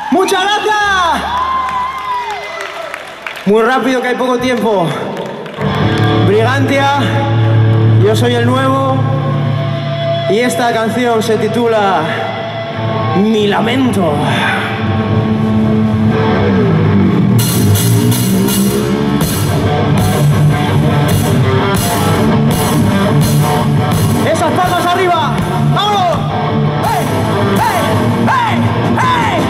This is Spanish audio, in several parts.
¡Muchas gracias! Muy rápido, que hay poco tiempo. Brigantia, yo soy el nuevo y esta canción se titula Mi Lamento. Esas palmas arriba, ¡vámonos! ¡Hey! ¡Hey! ¡Hey! ¡Hey!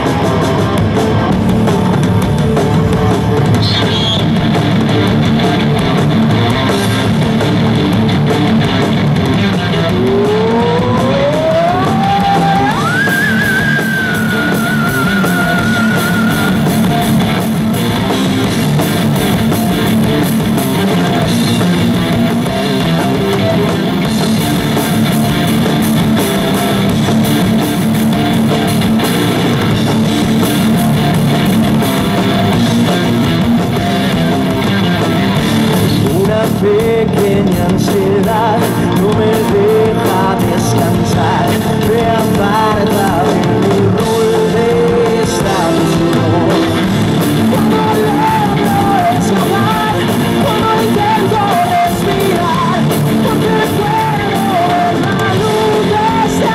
Pequeña ansiedad no me deja descansar, me aparta de mi rol de estado. Cuando logro exhalar, cuando intento respirar, porque puedo ver la luz de este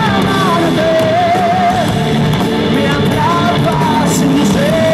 amanecer, me atrapa sin ser.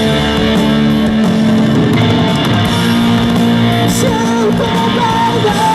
Super